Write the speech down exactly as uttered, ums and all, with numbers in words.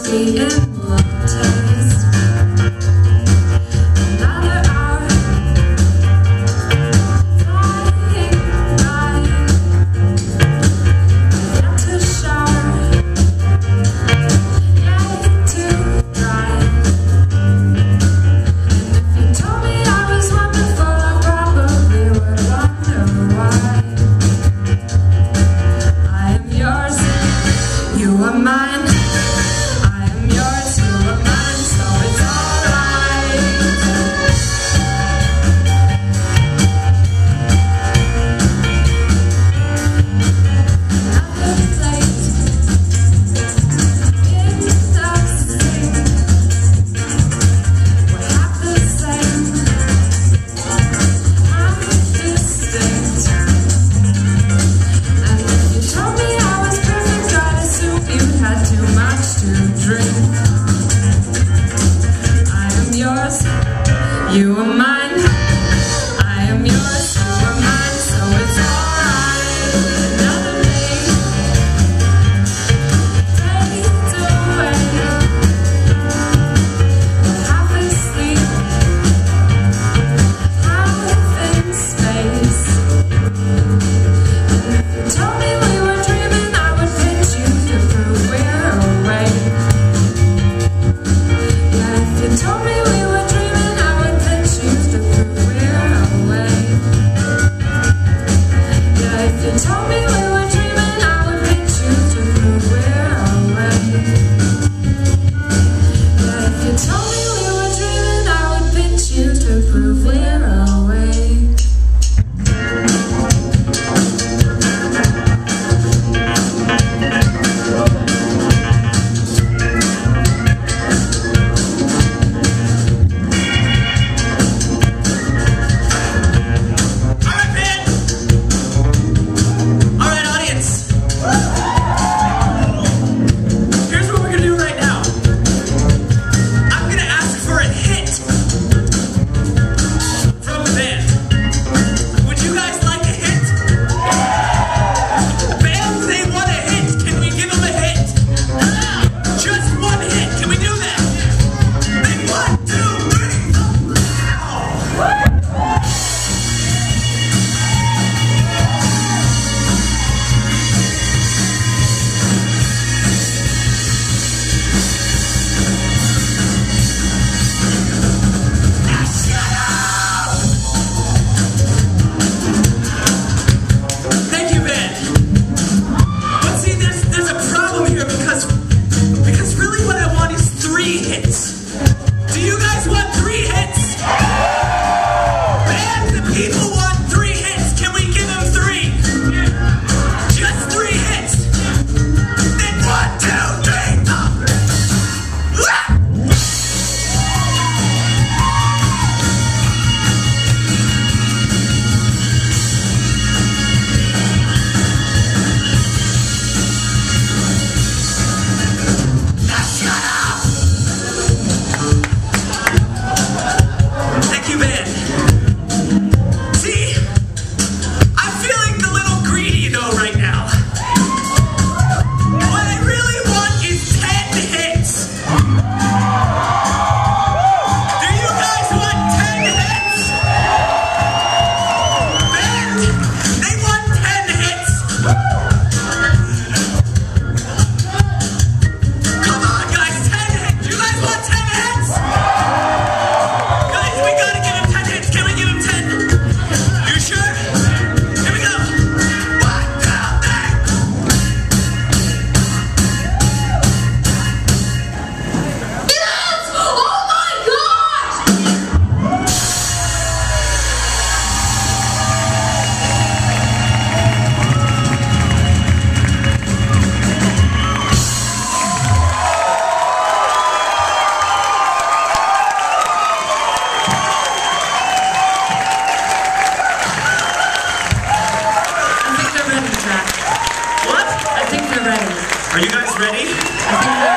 whiskey and love taste. Another hour, flying by. Yet to shower, yet to dry. And if you told me I was wonderful, I probably would wonder why. I am yours, you are mine. You are mine, I am yours, you are mine, so it's alright. Another day fades away. We're half asleep, half in space. And if you told me we were dreaming, I would pinch you to prove we're awake. Yeah, if you told me we were you told me we were dreaming, I would pinch you to prove we're awake. Yeah, if you told me we were dreaming, I would pinch you to prove we're awake. Are you guys ready?